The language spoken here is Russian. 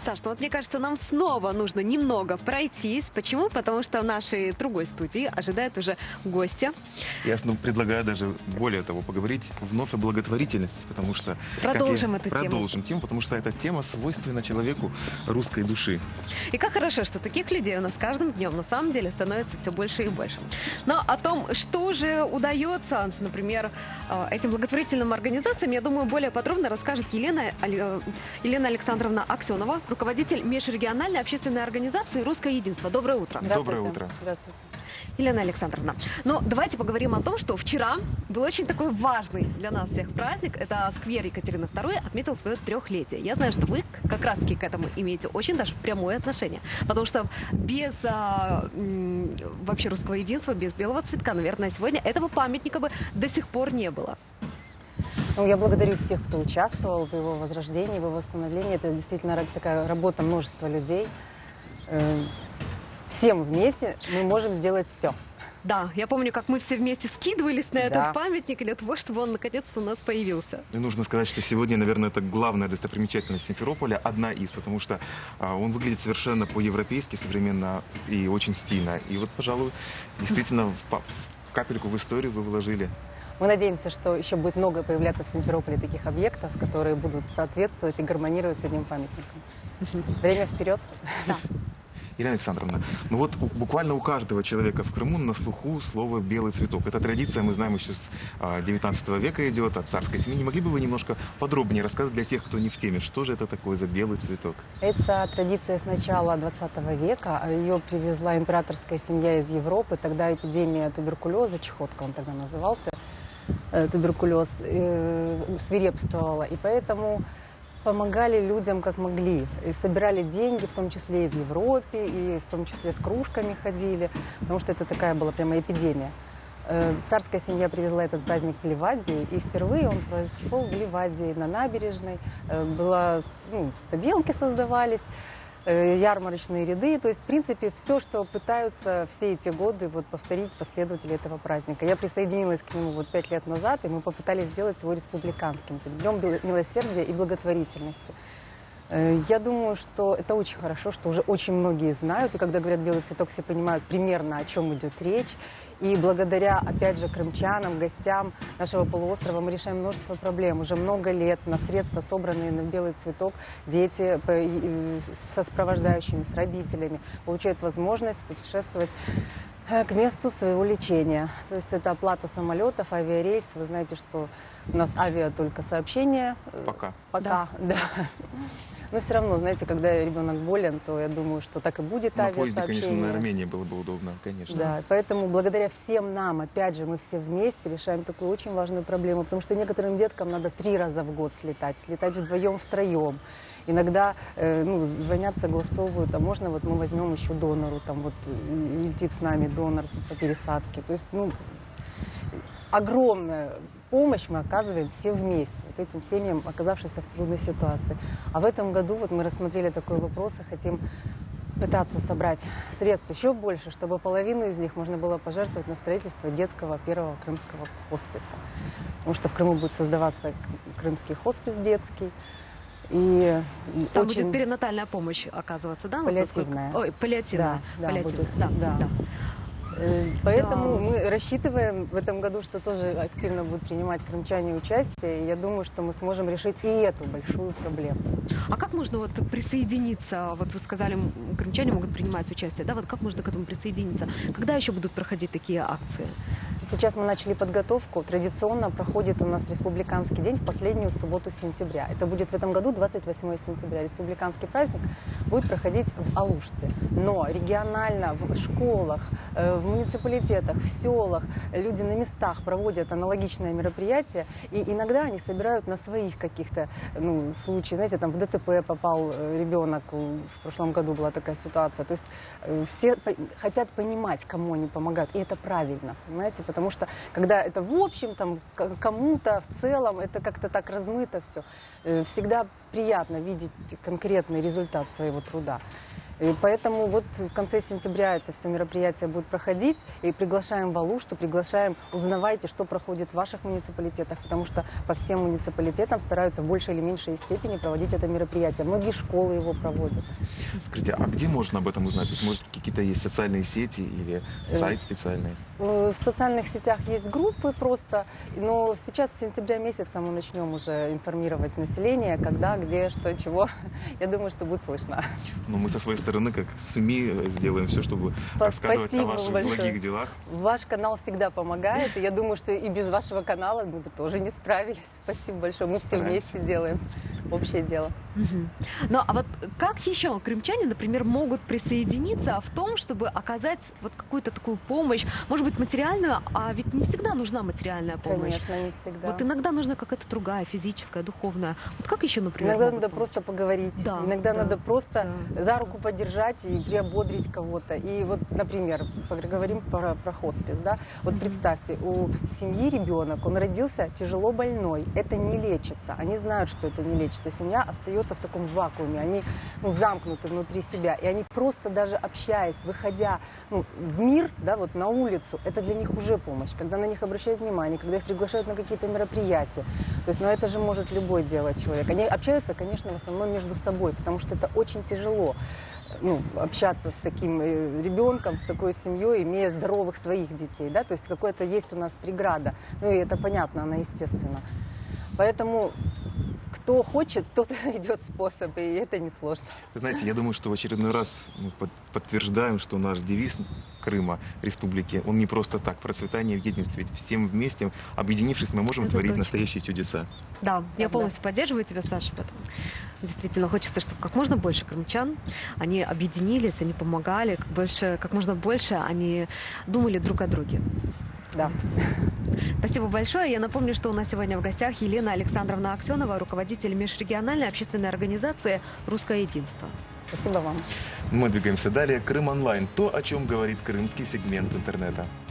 Саш, ну вот мне кажется, нам снова нужно немного пройтись. Почему? Потому что в нашей другой студии ожидает уже гостя. Я предлагаю даже более того поговорить вновь о благотворительности, потому что... Продолжим эту тему. Продолжим тему, потому что эта тема свойственна человеку русской души. И как хорошо, что таких людей у нас каждым днем на самом деле становится все больше и больше. Но о том, что же удается, например, этим благотворительным организациям, я думаю, более подробно расскажет Елена Александровна Аксенова, руководитель межрегиональной общественной организации «Русское единство». Доброе утро. Доброе утро. Здравствуйте. Елена Александровна, ну давайте поговорим о том, что вчера был очень такой важный для нас всех праздник. Это сквер Екатерины II отметил свое 3-летие. Я знаю, что вы как раз-таки к этому имеете очень даже прямое отношение. Потому что без вообще русского единства, без белого цветка, наверное, сегодня этого памятника бы до сих пор не было. Ну, я благодарю всех, кто участвовал в его возрождении, в его восстановлении. Это действительно такая работа множества людей. Всем вместе мы можем сделать все. Да, я помню, как мы все вместе скидывались на этот памятник для того, чтобы он наконец-то у нас появился. И нужно сказать, что сегодня, наверное, это главная достопримечательность Симферополя, одна из, потому что он выглядит совершенно по-европейски, современно и очень стильно. И вот, пожалуй, действительно в капельку в историю вы вложили. Мы надеемся, что еще будет много появляться в Симферополе таких объектов, которые будут соответствовать и гармонировать с этим памятником. Время вперед. Да. Елена Александровна, ну вот буквально у каждого человека в Крыму на слуху слово «белый цветок». Эта традиция, мы знаем, еще с 19 века идет, от царской семьи. Не могли бы вы немножко подробнее рассказать для тех, кто не в теме, что же это такое за белый цветок? Это традиция с начала 20 века. Ее привезла императорская семья из Европы. Тогда эпидемия туберкулеза, чехотка он тогда назывался, туберкулез, свирепствовала. И поэтому помогали людям как могли. И собирали деньги, в том числе и в Европе, и в том числе с кружками ходили, потому что это такая была прямо эпидемия. Царская семья привезла этот праздник в Ливадию, и впервые он произошел в Ливадии, на набережной. Поделки создавались, ярмарочные ряды. То есть, в принципе, все, что пытаются все эти годы повторить последователи этого праздника. Я присоединилась к нему 5 лет назад, и мы попытались сделать его республиканским, днем милосердия и благотворительности. Я думаю, что это очень хорошо, что уже очень многие знают, и когда говорят «белый цветок», все понимают примерно, о чем идет речь. И благодаря, опять же, крымчанам, гостям нашего полуострова мы решаем множество проблем. Уже много лет на средства, собранные на белый цветок, дети со сопровождающими, с родителями получают возможность путешествовать к месту своего лечения. То есть это оплата самолетов, авиарейс. Вы знаете, что у нас авиа только сообщения. Пока. Да. Но все равно, знаете, когда ребенок болен, то я думаю, что так и будет авиасообщение. На поезде, конечно, наверное, менее было бы удобно, конечно. Да, поэтому благодаря всем нам, опять же, мы все вместе решаем такую очень важную проблему, потому что некоторым деткам надо 3 раза в год слетать вдвоем, втроем. Иногда звонят, согласовывают, а можно мы возьмем еще донору, летит с нами донор по пересадке. То есть, огромная помощь мы оказываем все вместе, этим семьям, оказавшимся в трудной ситуации. А в этом году мы рассмотрели такой вопрос и хотим пытаться собрать средств еще больше, чтобы половину из них можно было пожертвовать на строительство детского первого крымского хосписа. Потому что в Крыму будет создаваться крымский хоспис детский. И там будет перинатальная помощь оказываться, да? Паллиативная. Ой, паллиативная. Да, паллиативная. будет, да. Поэтому мы рассчитываем в этом году, что тоже активно будут принимать крымчане участие. И я думаю, что мы сможем решить и эту большую проблему. А как можно присоединиться? Вы сказали, крымчане могут принимать участие, да? Как можно к этому присоединиться? Когда еще будут проходить такие акции? Сейчас мы начали подготовку. Традиционно проходит у нас республиканский день в последнюю субботу сентября. Это будет в этом году 28 сентября. Республиканский праздник будет проходить в Алуште. Но регионально, в школах, в муниципалитетах, в селах люди на местах проводят аналогичное мероприятие. И иногда они собирают на своих каких-то случаях. Знаете, в ДТП попал ребенок. В прошлом году была такая ситуация. То есть все хотят понимать, кому они помогают. И это правильно, понимаете? Потому что, когда это в общем, кому-то в целом, это как-то так размыто все, всегда приятно видеть конкретный результат своего труда. И поэтому вот в конце сентября это все мероприятие будет проходить. И приглашаем в Алушту, приглашаем, узнавайте, что проходит в ваших муниципалитетах, потому что по всем муниципалитетам стараются в большей или меньшей степени проводить это мероприятие. Многие школы его проводят. Скажите, а где можно об этом узнать? Быть может, какие-то есть социальные сети или сайт специальный? В социальных сетях есть группы просто, но сейчас с сентября месяца мы начнем уже информировать население, когда, где, что, чего. Я думаю, что будет слышно. Ну, мы со своей стороны, как СМИ, сделаем все, чтобы рассказывать о ваших благих делах. Ваш канал всегда помогает, и я думаю, что и без вашего канала мы бы тоже не справились. Спасибо большое. Мы все вместе делаем общее дело. Ну, а вот как еще крымчане, например, могут присоединиться в том, чтобы оказать вот какую-то такую помощь, может быть, материальную, а ведь не всегда нужна материальная помощь. Конечно, не всегда. Вот иногда нужна какая-то другая, физическая, духовная. Вот как еще, например, иногда могут надо помочь? просто поговорить, Да, иногда да, надо просто за руку поддержать и приободрить кого-то. И вот, например, поговорим про хоспис, да? Вот представьте, у семьи ребенок, он родился тяжело больной, это не лечится. Они знают, что это не лечится. Семья остается в таком вакууме, они замкнуты внутри себя, и они просто даже общаясь, выходя в мир, да, вот на улицу, это для них уже помощь, когда на них обращают внимание, когда их приглашают на какие-то мероприятия. То есть, это же может любой делать человек. Они общаются, конечно, в основном между собой, потому что это очень тяжело. Общаться с таким ребенком, с такой семьей, имея здоровых своих детей, да, то есть какая-то есть у нас преграда, и это понятно, она естественна. Поэтому кто хочет, тот найдет способ, и это несложно. Вы знаете, я думаю, что в очередной раз мы подтверждаем, что наш девиз Крыма, республики, он не просто так, процветание в единстве, ведь всем вместе, объединившись, мы можем творить точно. настоящие чудеса. Да, я полностью поддерживаю тебя, Саша, в этом. Действительно, хочется, чтобы как можно больше крымчан, они объединились, они помогали, как можно больше они думали друг о друге. Да. Спасибо большое. Я напомню, что у нас сегодня в гостях Елена Александровна Аксенова, руководитель межрегиональной общественной организации «Русское единство». Спасибо вам. Мы двигаемся далее. Крым онлайн. То, о чем говорит крымский сегмент интернета.